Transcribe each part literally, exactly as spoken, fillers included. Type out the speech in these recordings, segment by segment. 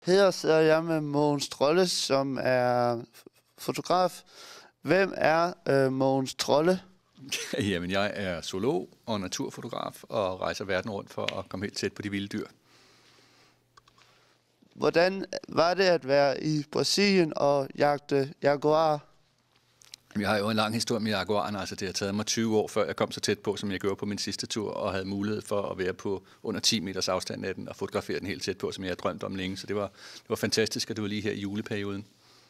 Her sidder jeg med Mogens Trolle, som er fotograf. Hvem er øh, Mogens Trolle? Jamen, jeg er zoolog og naturfotograf og rejser verden rundt for at komme helt tæt på de vilde dyr. Hvordan var det at være i Brasilien og jagte jaguar? Jeg har jo en lang historie med jaguaren, altså det har taget mig tyve år, før jeg kom så tæt på, som jeg gjorde på min sidste tur, og havde mulighed for at være på under ti meters afstand af den og fotografere den helt tæt på, som jeg havde drømt om længe. Så det var, det var fantastisk, at det var lige her i juleperioden.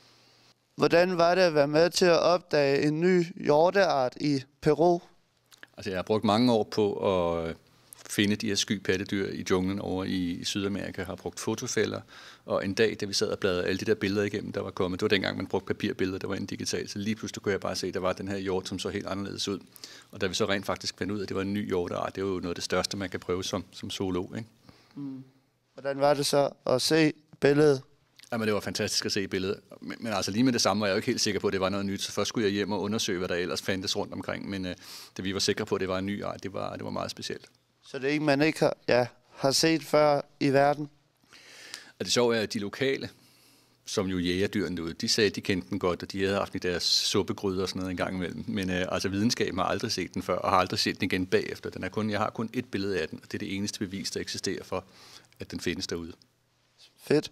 Hvordan var det at være med til at opdage en ny hjorteart i Peru? Altså jeg har brugt mange år på at finde de her sky pattedyr i junglen over i Sydamerika, har brugt fotofælder, og en dag, da vi sad og bladrede alle de der billeder igennem, der var kommet, det var dengang, man brugte papirbilleder, der var en digital, så lige pludselig kunne jeg bare se, at der var den her hjort, som så helt anderledes ud. Og da vi så rent faktisk fandt ud af, at det var en ny hjorteart, det er jo noget af det største, man kan prøve som, som zoolog, ikke? Mm. Hvordan var det så at se billedet? Jamen, det var fantastisk at se billedet, men, men altså lige med det samme var jeg jo ikke helt sikker på, at det var noget nyt, så først skulle jeg hjem og undersøge, hvad der ellers fandtes rundt omkring, men øh, da vi var sikre på, at det var en ny art, det var, det var meget specielt. Så det er ikke, man ikke har, ja, har set før i verden? Og det sjove er, at de lokale, som jo jæger dyrene ud, de sagde, at de kendte den godt, og de havde haft i deres suppegryder og sådan noget en gang imellem. Men øh, altså videnskaben har aldrig set den før, og har aldrig set den igen bagefter. Den er kun, jeg har kun et billede af den, og det er det eneste bevis, der eksisterer for, at den findes derude. Fedt.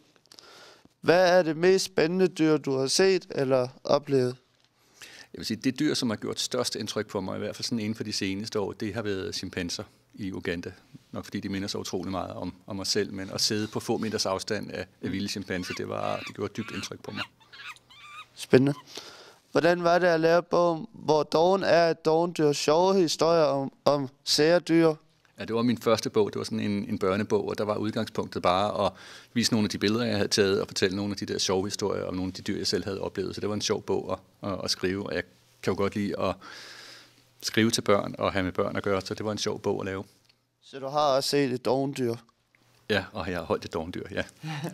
Hvad er det mest spændende dyr, du har set eller oplevet? Jeg vil sige, det dyr, som har gjort størst indtryk på mig, i hvert fald sådan inden for de seneste år, det har været chimpanser i Uganda. Nok fordi de minder så utrolig meget om, om mig selv, men at sidde på få meters afstand af, af vilde chimpanser, det, var, det gjorde dybt indtryk på mig. Spændende. Hvordan var det at lave bogen, hvor Doven er et dovendyr, sjove historier om, om sære dyr? Ja, det var min første bog. Det var sådan en, en børnebog, og der var udgangspunktet bare at vise nogle af de billeder, jeg havde taget, og fortælle nogle af de der sjove historier om nogle af de dyr, jeg selv havde oplevet. Så det var en sjov bog at, at, at skrive, og jeg kan jo godt lide at skrive til børn og have med børn at gøre, så det var en sjov bog at lave. Så du har også set et dovendyr? Ja, og jeg har holdt et dovendyr, ja.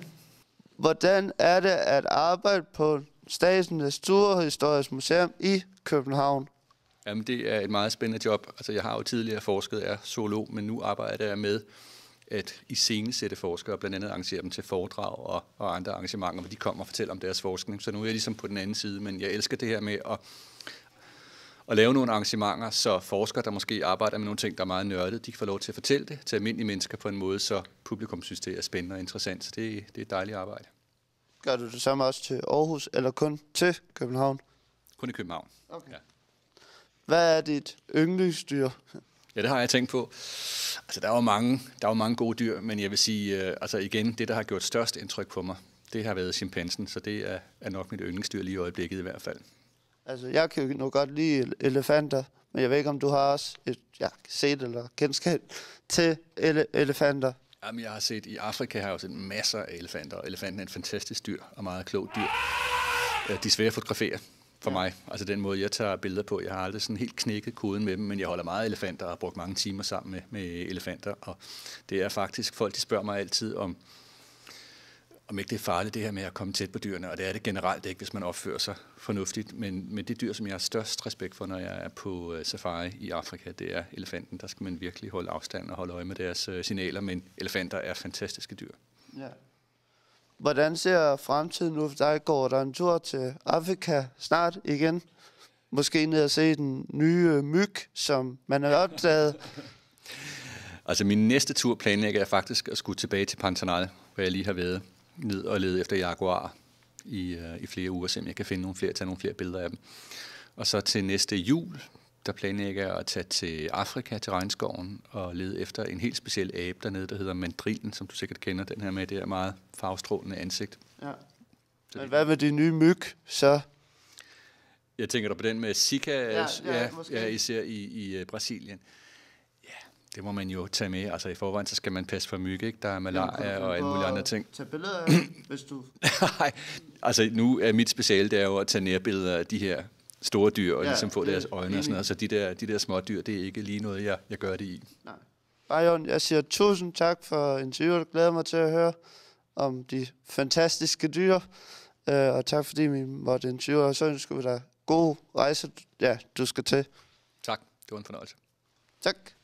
Hvordan er det at arbejde på Statens Naturhistorisk Museum i København? Jamen, det er et meget spændende job. Altså, jeg har jo tidligere forsket, jeg er zoolog, men nu arbejder jeg med at iscenesætte forskere, blandt andet arrangere dem til foredrag og, og andre arrangementer, hvor de kommer og fortæller om deres forskning. Så nu er jeg ligesom på den anden side, men jeg elsker det her med at, at lave nogle arrangementer, så forskere, der måske arbejder med nogle ting, der er meget nørdet, de kan få lov til at fortælle det til almindelige mennesker på en måde, så publikum synes, det er spændende og interessant. Så det, det er et dejligt arbejde. Gør du det samme også til Aarhus, eller kun til København? Kun i København. Okay. Ja. Hvad er dit yndlingsdyr? Ja, det har jeg tænkt på. Altså, der er jo mange, der er jo mange gode dyr, men jeg vil sige, øh, altså igen, det, der har gjort størst indtryk på mig, det har været chimpansen, så det er, er nok mit yndlingsdyr lige i øjeblikket i hvert fald. Altså, jeg kan jo nok godt lide elefanter, men jeg ved ikke, om du har også et, ja, set eller kendskab til ele- elefanter. Jamen, jeg har set, i Afrika har jeg jo set masser af elefanter, og elefanten er et fantastisk dyr og meget klogt dyr. De er svære at fotografere for mig. Altså den måde, jeg tager billeder på. Jeg har aldrig sådan helt knækket koden med dem, men jeg holder meget elefanter og har brugt mange timer sammen med, med elefanter. Og det er faktisk, folk de spørger mig altid om, om ikke det er farligt det her med at komme tæt på dyrene, og det er det generelt ikke, hvis man opfører sig fornuftigt. Men, men det dyr, som jeg har størst respekt for, når jeg er på safari i Afrika, det er elefanten. Der skal man virkelig holde afstand og holde øje med deres signaler, men elefanter er fantastiske dyr. Ja. Hvordan ser fremtiden ud for dig? Går der en tur til Afrika snart igen? Måske ned og se den nye myg, som man har opdaget? Altså min næste tur planlægger jeg faktisk at skulle tilbage til Pantanal, hvor jeg lige har været ned og lede efter jaguar i, uh, i flere uger, så jeg kan finde nogle flere, tage nogle flere billeder af dem. Og så til næste jul, der planlægger jeg at tage til Afrika, til regnskoven, og lede efter en helt speciel abe dernede, der hedder mandrillen, som du sikkert kender, den her med det her meget farvestrålende ansigt. Ja. Men hvad med de nye myg, så? Jeg tænker da på den med Zika, ja, ja, ja, ja, især i, i Brasilien. Ja, det må man jo tage med. Altså i forvejen, så skal man passe for myg, ikke? Der er malaria og alle mulige andre ting. Tag billeder af, hvis du... Nej, altså nu er mit speciale, det er jo at tage nærbilleder af de her store dyr, og ja, ligesom få deres øjne og sådan noget. Så de der, de der små dyr, det er ikke lige noget, jeg, jeg gør det i. Nej. Bajon, jeg siger tusind tak for interviewet. Jeg glæder mig til at høre om de fantastiske dyr. Uh, og tak fordi vi måtte interviewe, og så ønsker vi dig god rejse, ja, du skal til. Tak, det var en fornøjelse. Tak.